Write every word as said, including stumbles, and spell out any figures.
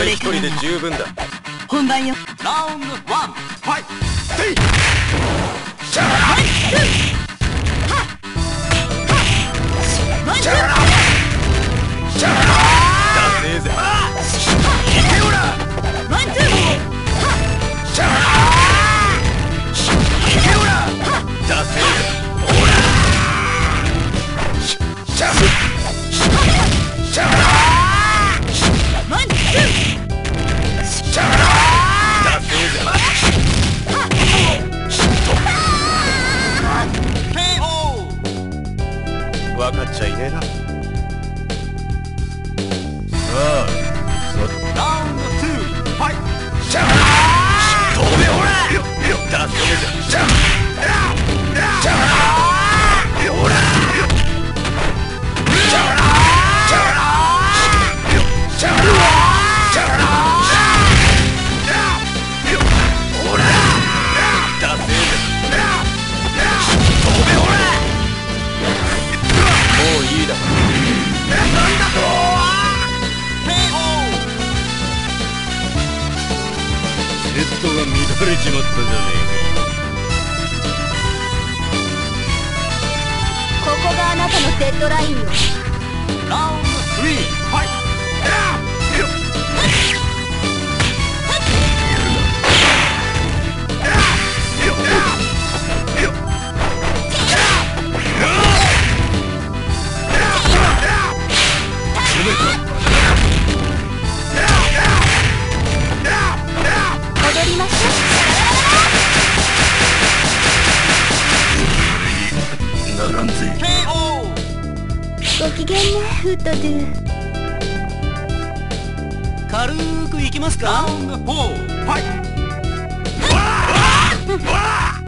俺一人で十分だ。 本番よ。 ラウンドワン、ファイト。 分かっちゃいねえな。ああ、 ラウンドツー、ファイト。 飛べほら。ダメじゃ。ほら。セットが乱れちまったじゃねここがあなたのデッドラインよ。 ラウンドスリー、ファイト。 踊りましょえか。ならんぜ。 ケーオー。 う。ご機嫌ね、フットドゥ。 軽くいきますか。ラウンドフォー、ファイト。